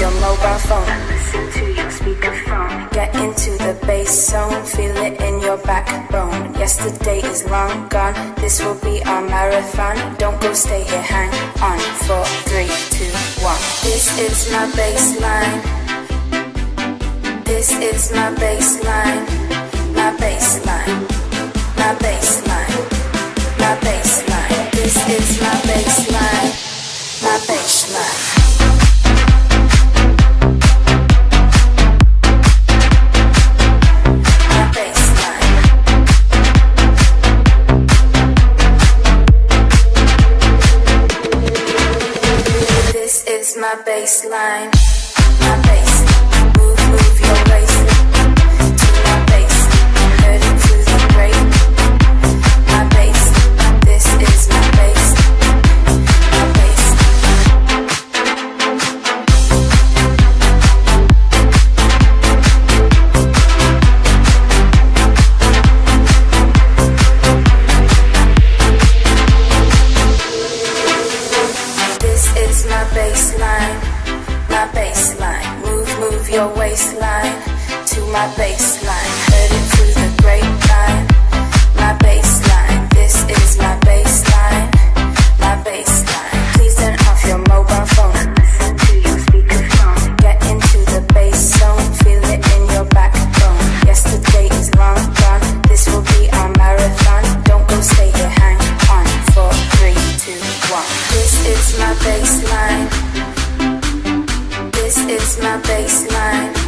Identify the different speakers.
Speaker 1: your mobile phone. Listen to your speakerphone. Get into the bass zone, feel it in your backbone. Yesterday is long gone, this will be our marathon. Don't go, stay here, hang on. 4, 3, 2, 1. This is my baseline. This is my baseline. My baseline. My baseline. My baseline. This is my baseline. My baseline. My baseline, my bass. Move your waist to my bass. Heard it through the grate. My bass, this is my bass. My bass. This is my baseline. My baseline, move your waistline to my baseline. Heard it through the grapevine. My baseline, this is my baseline. My baseline. Please turn off your mobile phone. Listen to your speakerphone. Get into the bass zone, feel it in your backbone. Yesterday is long gone, this will be our marathon. Don't go, stay here, hang on. 4, 3, 2, 1. This is my baseline. This is my baseline.